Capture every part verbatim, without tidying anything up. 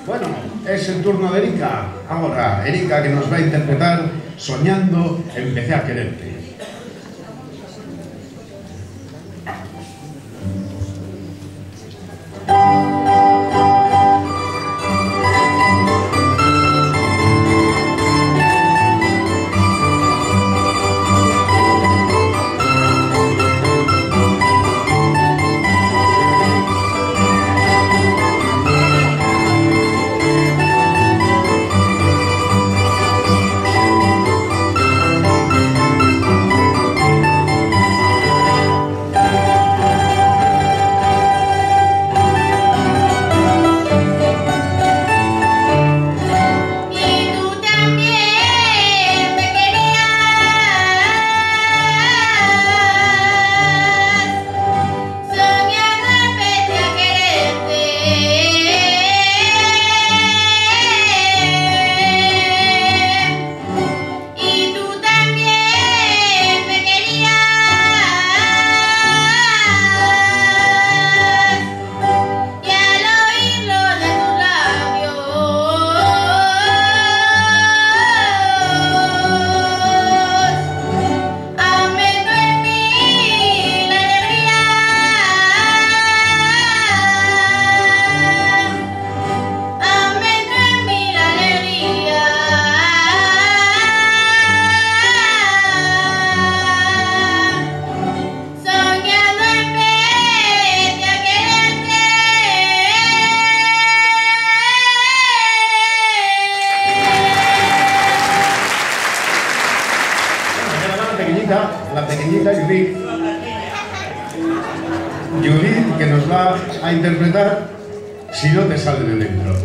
Bueno, es el turno de Erika. Ahora, Erika, que nos va a interpretar Soñando, empecé a quererte. La pequeñita Judith, Judith, que nos va a interpretar Si no te sale de dentro.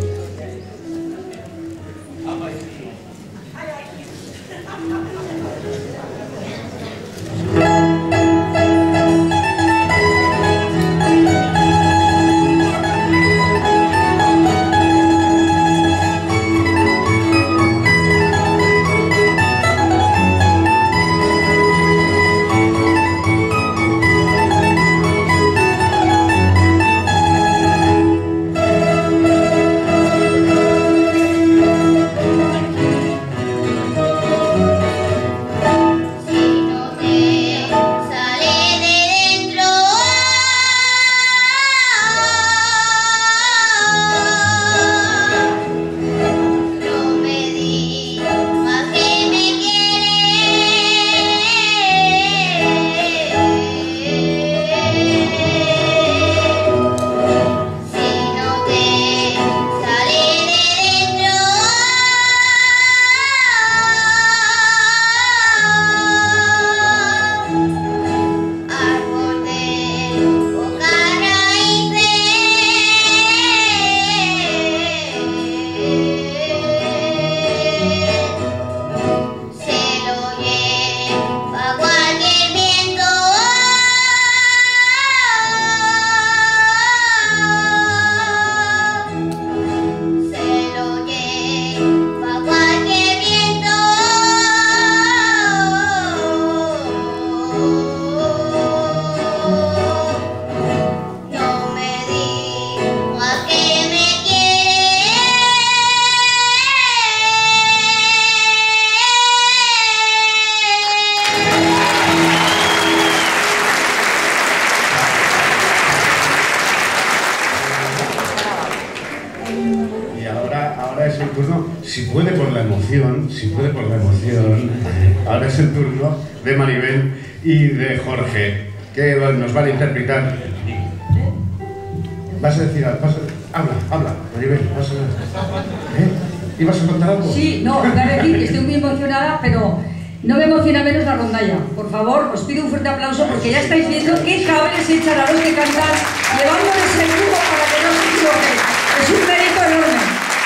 Si puede por la emoción, si puede por la emoción, ahora es el turno de Maribel y de Jorge, que nos van a interpretar. ¿Vas a decir algo? Habla, habla, Maribel, vas a... ¿Eh? ¿Ibas a contar algo? Sí, no, voy a decir que estoy muy emocionada, pero no me emociona menos la rondalla. Por favor, os pido un fuerte aplauso porque ya estáis viendo qué cables echan a los que cantan, llevándoles el cubo para que no se equivoquen. Es un mérito enorme.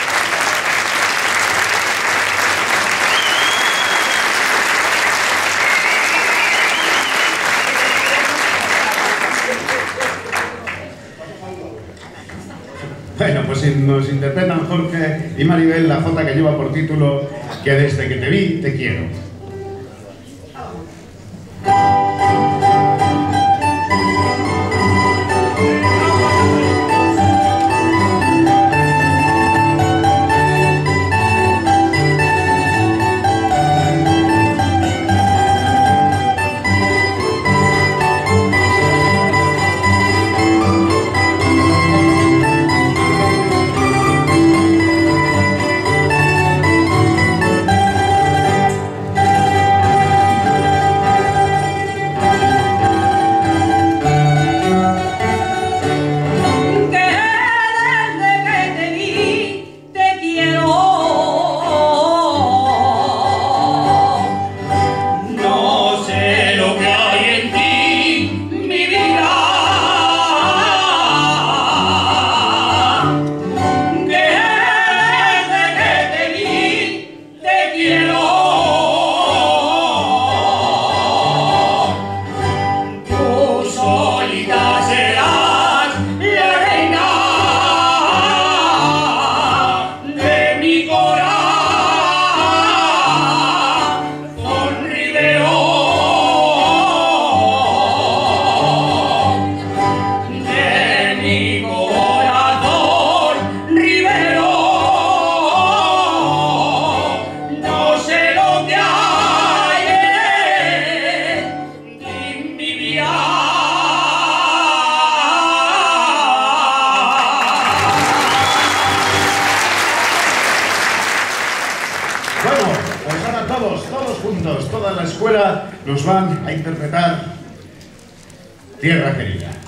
Bueno, pues nos interpretan Jorge y Maribel la jota que lleva por título Que desde que te vi, te quiero. todos, todos juntos, toda la escuela nos van a interpretar Tierra Querida.